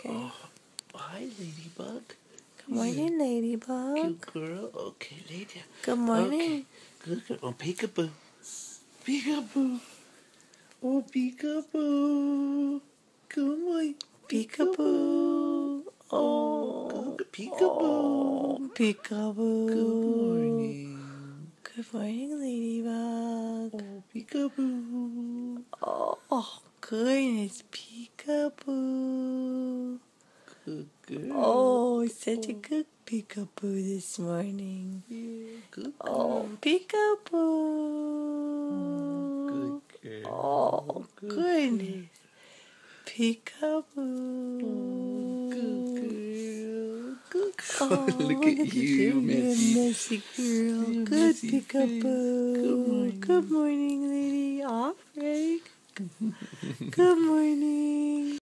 Okay. Oh, hi, Ladybug. Good morning, Ladybug. Cute girl. Okay, lady. Good morning. Okay. Good girl. Oh, Peek-A-Boo. Peek-A-Boo. Oh, Peek-A-Boo. Come on. Peek-A-Boo. Oh, good. Peek-A-Boo. Peek-A-Boo. Good morning. Good morning, Ladybug. Oh, Peek-A-Boo. Oh, goodness, Peek-A-Boo. Good girl. Oh, such a good Peek-A-Boo this morning. Yeah, good girl. Oh, Peek-A-Boo. Good girl. Oh, goodness. Peek-A-Boo. Good girl. Good girl. Oh, Look at you, messy. messy girl. You Good messy Peek-A-Boo. face. Good morning. Good morning, lady. All right. Good morning.